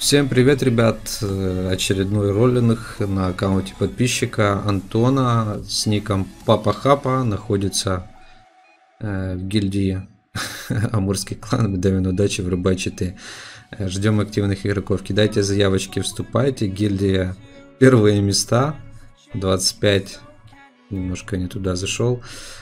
Всем привет, ребят! Очередной роллинг на аккаунте подписчика Антона с ником Папа Хапа находится в гильдии Амурский клан. Даем удачи, врубайте. Ждем активных игроков. Кидайте заявочки, вступайте. Гильдия первые места. 25. Немножко не туда зашел.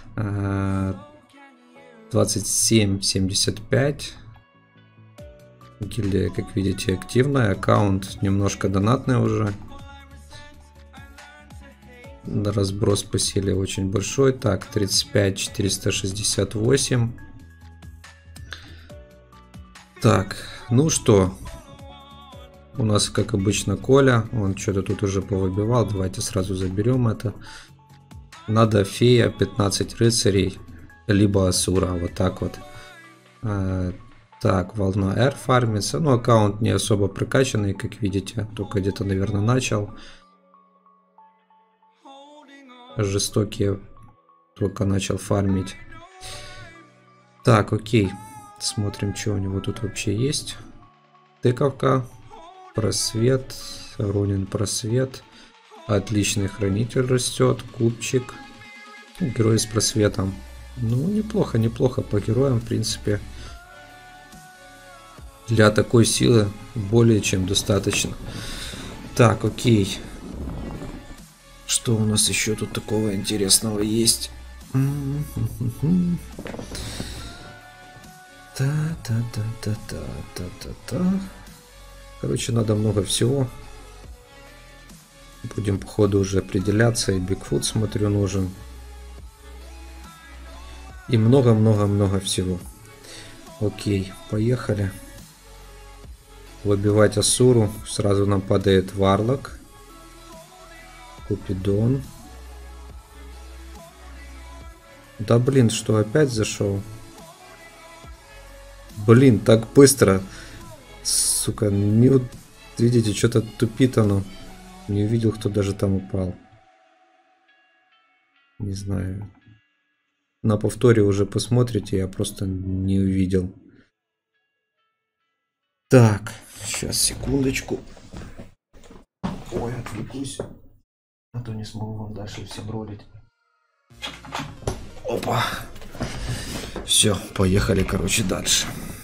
27.75. Гильдия, как видите, активная. Аккаунт немножко донатный уже. Разброс по силе очень большой. Так, 35.468. Так, ну что. У нас, как обычно, Коля. Он что-то тут уже повыбивал. Давайте сразу заберем это. Надо фея, 15 рыцарей. Либо Асура. Вот так вот. Так, волна R фармится. Ну, аккаунт не особо прокачанный, как видите. Только где-то, наверное, начал. Жестокие только начал фармить. Так, окей. Смотрим, что у него тут вообще есть. Тыковка. Просвет. Ронин просвет. Отличный хранитель растет. Кубчик. Герой с просветом. Ну, неплохо, неплохо по героям, в принципе. Для такой силы более чем достаточно. Так, окей. Что у нас еще тут такого интересного есть? Короче, надо много всего. Будем по ходу уже определяться. И Бигфут, смотрю, нужен. И много-много-много всего. Окей, поехали. Выбивать Асуру. Сразу нам падает Варлок. Купидон. Да блин, что опять зашел? Блин, так быстро. Сука, не вот, видите, что-то тупит оно. Не увидел, кто даже там упал. Не знаю. На повторе уже посмотрите, я просто не увидел. Так, сейчас, секундочку. Ой, отвлекусь. А то не смогу вам дальше все бролить. Опа. Все, поехали, короче, дальше.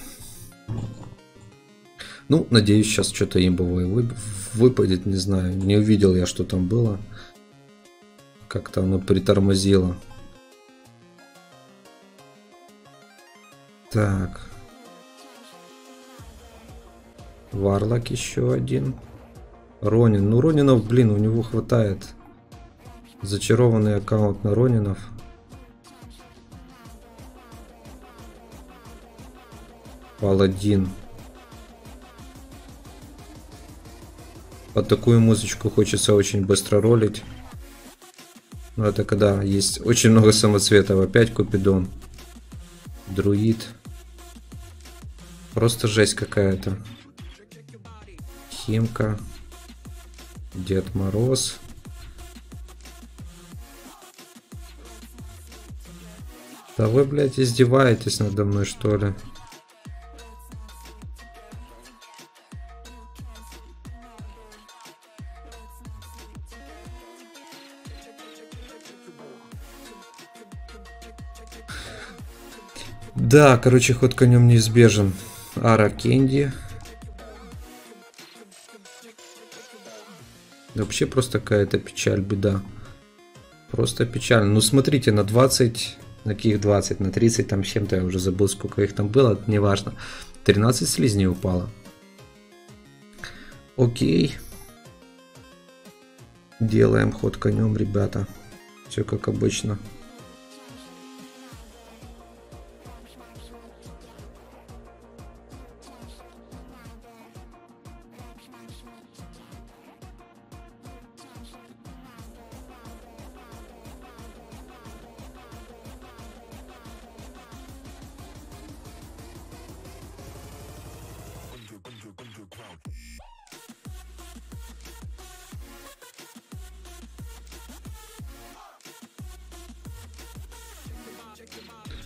Ну, надеюсь, сейчас что-то имбовое выпадет, не знаю. Не увидел я, что там было. Как-то оно притормозило. Так. Варлок еще один. Ронин. Ну, Ронинов, блин, у него хватает. Зачарованный аккаунт на Ронинов. Паладин. Под такую музычку хочется очень быстро ролить. Но это когда есть очень много самоцветов. Опять Купидон. Друид. Просто жесть какая-то. Химка. Дед Мороз. Да вы, блядь, издеваетесь надо мной, что ли? Да, короче, ход конем неизбежен. Ара Кенди. Вообще просто какая-то печаль, беда. Просто печаль. Ну смотрите, на 20, на каких 20, на 30 там чем-то, я уже забыл, сколько их там было, неважно. 13 слизней упало. Окей. Делаем ход конем, ребята. Все как обычно.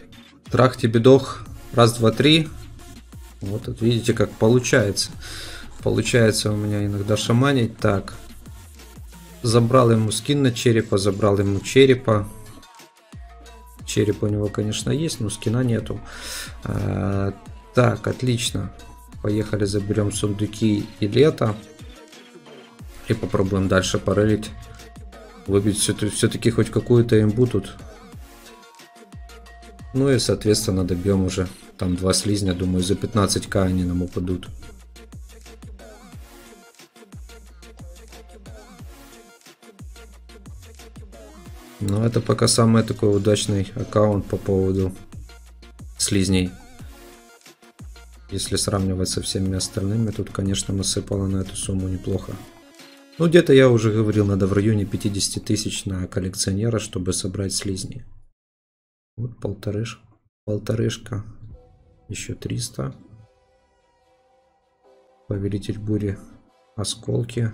Трах тебе дох. Раз, два, три. Вот тут видите, как получается. Получается у меня иногда шаманить. Так. Забрал ему скин на черепа, забрал ему черепа. Череп у него, конечно, есть, но скина нету. Так, отлично. Поехали, заберем сундуки и лето. И попробуем дальше порылить. Выбить все-таки хоть какую-то имбу тут. Ну и, соответственно, добьем уже. Там 2 слизня, думаю, за 15к они нам упадут. Но это пока самый такой удачный аккаунт по поводу слизней. Если сравнивать со всеми остальными, тут, конечно, насыпало на эту сумму неплохо. Ну, где-то я уже говорил, надо в районе 50 тысяч на коллекционера, чтобы собрать слизни. Вот полторышка. Еще 300. Повелитель бури. Осколки.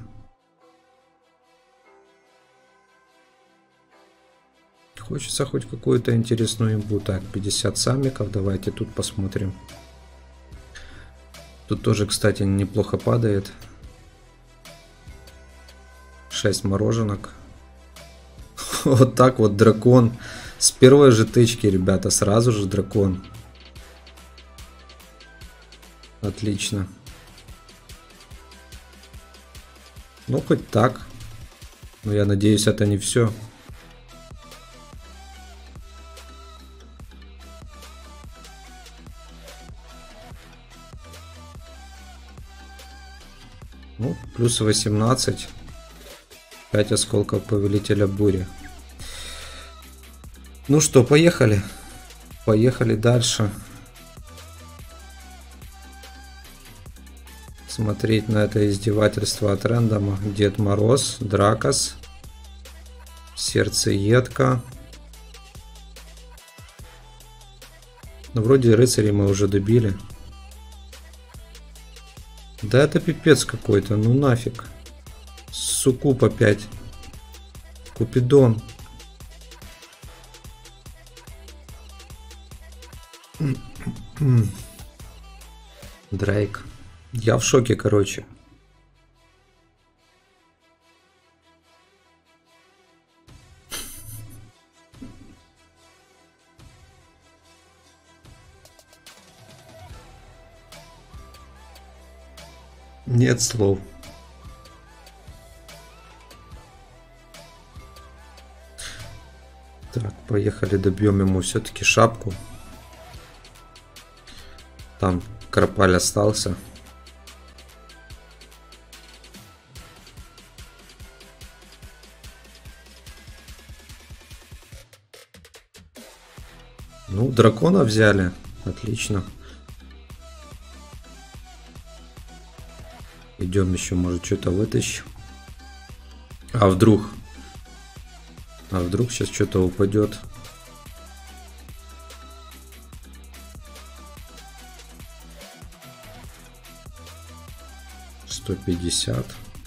Хочется хоть какую-то интересную имбу. Так, 50 самиков. Давайте тут посмотрим. Тут тоже, кстати, неплохо падает. 6 мороженок. Вот так вот дракон. С первой же тычки, ребята, сразу же дракон. Отлично. Ну, хоть так. Но я надеюсь, это не все. Ну, плюс 18. 5 осколков повелителя бури. Ну что, поехали. Поехали дальше. Смотреть на это издевательство от рандома. Дед Мороз, Дракос, Сердцеедка. Ну, вроде рыцарей мы уже добили. Да это пипец какой-то, ну нафиг. Суккуб опять. Купидон. Дрейк. Я в шоке, короче. Нет слов. Так, поехали, добьем ему все-таки шапку. Там Кропаль остался. Ну, дракона взяли. Отлично. Идем еще, может, что-то вытащим. А вдруг? А вдруг сейчас что-то упадет? $150.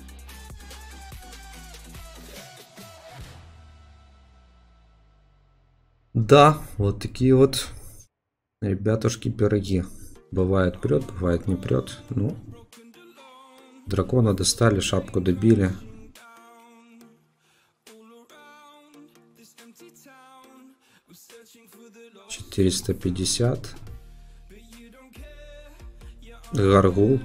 Да, вот такие вот, ребятушки, пироги. Бывает прет, бывает не прет. Ну, дракона достали, шапку добили. $450. Гаргул.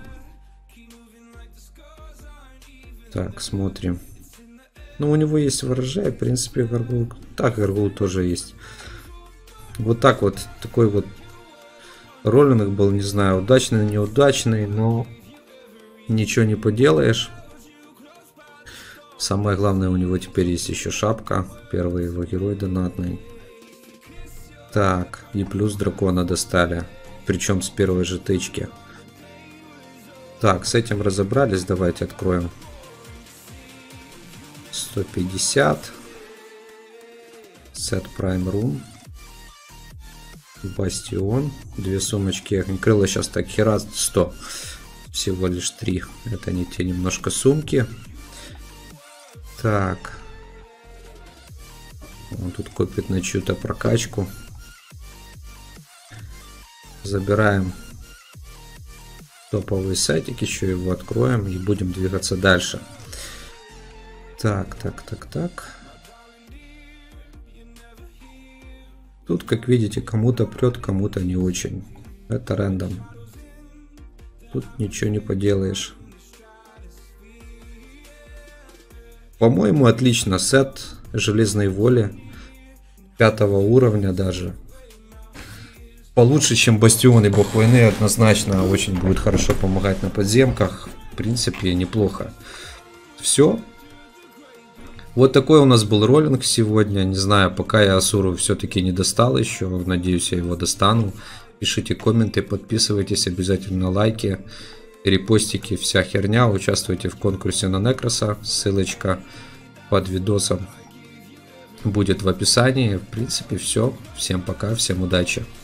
Так, смотрим. Ну, у него есть ворожай, в принципе, гаргул. Так, гаргул тоже есть. Вот так вот, такой вот роллинг был, не знаю, удачный, неудачный, но ничего не поделаешь. Самое главное, у него теперь есть еще шапка. Первый его герой донатный. Так, и плюс дракона достали. Причем с первой же тычки. Так, с этим разобрались. Давайте откроем. 150. Set Prime Room. Бастион. 2 сумочки. Крыло сейчас так хера 100. Всего лишь 3. Это не те немножко сумки. Так. Он тут копит на чью-то прокачку. Забираем топовый сайтик, еще его откроем и будем двигаться дальше. Так. Тут, как видите, кому-то прет, кому-то не очень. Это рандом. Тут ничего не поделаешь. По-моему, отлично. Сет Железной Воли 5-го уровня даже. Получше, чем Бастион и Бог Войны, однозначно. Очень будет хорошо помогать на подземках. В принципе, неплохо. Все. Вот такой у нас был роллинг сегодня. Не знаю, пока я Асуру все-таки не достал еще. Надеюсь, я его достану. Пишите комменты, подписывайтесь, обязательно лайки, репостики, вся херня. Участвуйте в конкурсе на Некроса. Ссылочка под видосом будет в описании. В принципе, все. Всем пока, всем удачи.